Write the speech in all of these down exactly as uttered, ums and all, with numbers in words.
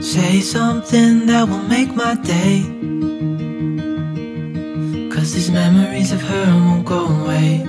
Say something that will make my day, 'cause these memories of her won't go away.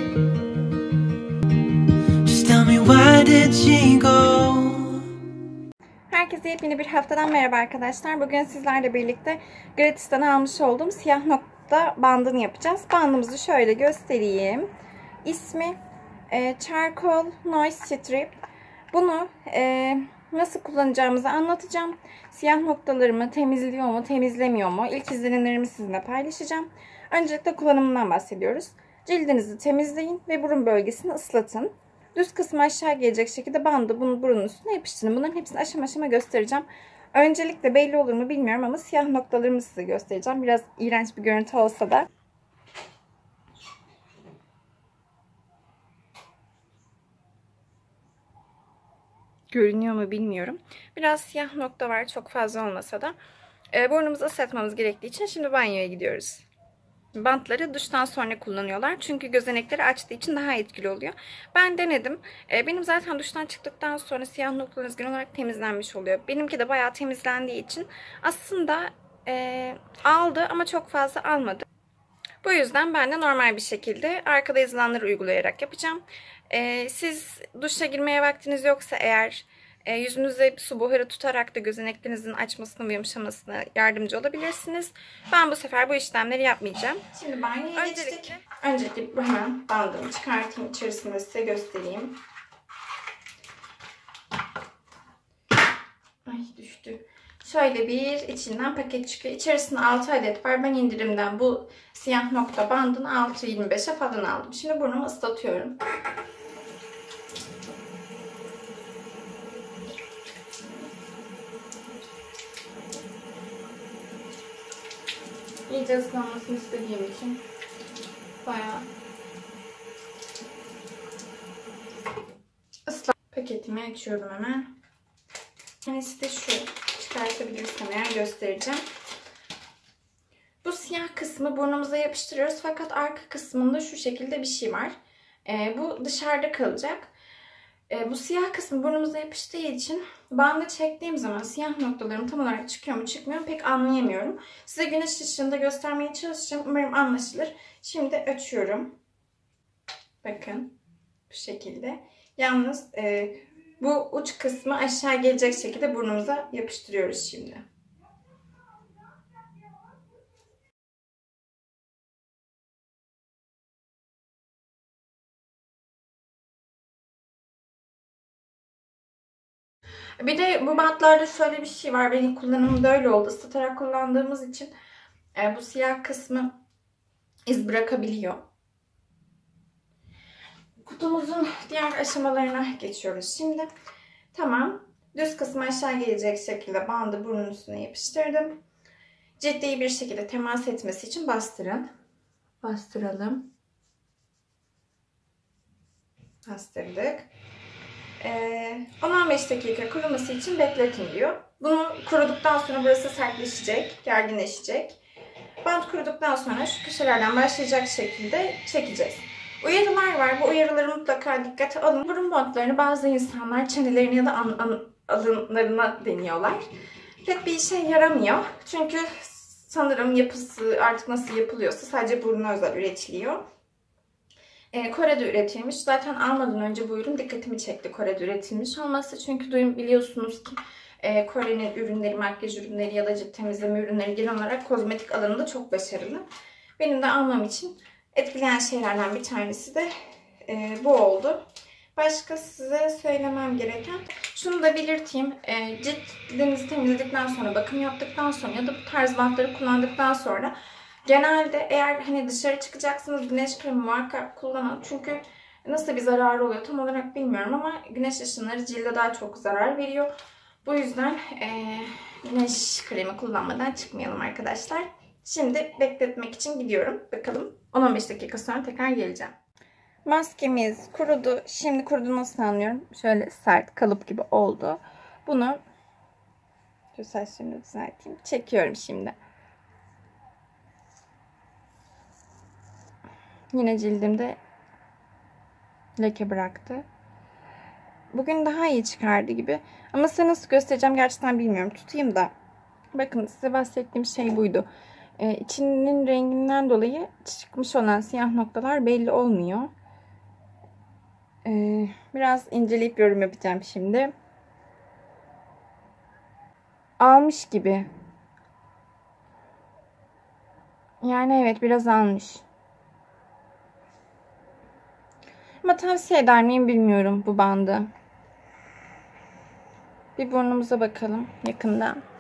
Just tell me, where did she go? Herkese yepyeni bir haftadan merhaba arkadaşlar. Bugün sizlerle birlikte gratis'ten almış olduğum siyah nokta bandını yapacağız. Bandımızı şöyle göstereyim. İsmi e, Charcoal Noise Strip. Bunu e, nasıl kullanacağımızı anlatacağım. Siyah noktalarımı temizliyor mu, temizlemiyor mu? İlk izlenimlerimi sizinle paylaşacağım. Öncelikle kullanımından bahsediyoruz. Cildinizi temizleyin ve burun bölgesini ıslatın. Düz kısmı aşağı gelecek şekilde bandı bunun burunun üstüne yapıştırın. Bunların hepsini aşama aşama göstereceğim. Öncelikle belli olur mu bilmiyorum ama siyah noktalarımı size göstereceğim. Biraz iğrenç bir görüntü olsa da. Görünüyor mu bilmiyorum. Biraz siyah nokta var, çok fazla olmasa da. E, burnumuzu ıslatmamız gerektiği için şimdi banyoya gidiyoruz. Bantları duştan sonra kullanıyorlar. Çünkü gözenekleri açtığı için daha etkili oluyor. Ben denedim. E, benim zaten duştan çıktıktan sonra siyah noktalarınız genel olarak temizlenmiş oluyor. Benimki de bayağı temizlendiği için aslında e, aldı ama çok fazla almadı. Bu yüzden ben de normal bir şekilde arkada yazılanları uygulayarak yapacağım. Ee, siz duşa girmeye vaktiniz yoksa eğer e, yüzünüze su buharı tutarak da gözeneklerinizin açmasına ve yumuşamasına yardımcı olabilirsiniz. Ben bu sefer bu işlemleri yapmayacağım. Şimdi banyoya geçtik. Öncelikle hemen bandımı çıkartayım. İçerisinde size göstereyim. Ay düştü. Şöyle bir içinden paket çıkıyor. İçerisinde altı adet var. Ben indirimden bu siyah nokta bandını altı yirmi beşe falan aldım. Şimdi burnumu ıslatıyorum. İyice ıslanmasını istediğim için bayağı ıslat. Paketimi açıyorum hemen. Tanesi de şu. Çıkartabilirsem eğer göstereceğim. Bu siyah kısmı burnumuza yapıştırıyoruz. Fakat arka kısmında şu şekilde bir şey var. Ee, bu dışarıda kalacak. Ee, bu siyah kısmı burnumuza yapıştığı için bandı çektiğim zaman siyah noktalarım tam olarak çıkıyor mu çıkmıyor mu pek anlayamıyorum. Size güneş ışığında göstermeye çalışacağım. Umarım anlaşılır. Şimdi açıyorum. Bakın. Bu şekilde. Yalnız e, bu uç kısmı aşağı gelecek şekilde burnumuza yapıştırıyoruz şimdi. Bir de bu bantlarda şöyle bir şey var. Benim kullanımımda öyle oldu. Islatarak kullandığımız için e, bu siyah kısmı iz bırakabiliyor. Kutumuzun diğer aşamalarına geçiyoruz şimdi. Tamam. Düz kısmı aşağı gelecek şekilde bandı burnun üstüne yapıştırdım. Ciddi bir şekilde temas etmesi için bastırın. Bastıralım. Bastırdık. on on beş dakika kuruması için bekletin diyor. Bunu kuruduktan sonra burası sertleşecek, gerginleşecek. Bant kuruduktan sonra şu köşelerden başlayacak şekilde çekeceğiz. Uyarılar var. Bu uyarıları mutlaka dikkate alın. Burun bantlarını bazı insanlar çenelerine ya da an, an, alınlarına deniyorlar. Pek bir işe yaramıyor. Çünkü sanırım yapısı artık nasıl yapılıyorsa sadece buruna özel üretiliyor. Ee, Kore'de üretilmiş. Zaten almadan önce bu ürün dikkatimi çekti Kore'de üretilmiş olması. Çünkü duyun biliyorsunuz ki e, Kore'nin ürünleri, makyaj ürünleri ya da cilt temizleme ürünleri genel olarak kozmetik alanında çok başarılı. Benim de almam için etkileyen şeylerden bir tanesi de e, bu oldu. Başka size söylemem gereken, şunu da belirteyim. E, cildinizi temizledikten sonra, bakım yaptıktan sonra ya da bu tarz bantları kullandıktan sonra genelde eğer hani dışarı çıkacaksınız güneş kremi muhakkak kullanın. Çünkü nasıl bir zararı oluyor tam olarak bilmiyorum ama güneş ışınları cilde daha çok zarar veriyor. Bu yüzden e, güneş kremi kullanmadan çıkmayalım arkadaşlar. Şimdi bekletmek için gidiyorum. Bakalım on on beş dakika sonra tekrar geleceğim. Maskemiz kurudu. Şimdi kurudu nasıl anlıyorum? Şöyle sert kalıp gibi oldu. Bunu şu saçlarımı düzelteyim. Çekiyorum şimdi. Yine cildimde leke bıraktı. bugün daha iyi çıkardı gibi. Ama size nasıl göstereceğim gerçekten bilmiyorum. Tutayım da. Bakın size bahsettiğim şey buydu. Ee, içinin renginden dolayı çıkmış olan siyah noktalar belli olmuyor. Ee, biraz inceleyip yorum yapacağım şimdi. Almış gibi. Yani evet biraz almış. Ama tavsiye eder miyim bilmiyorum bu bandı. Bir burnumuza bakalım yakından.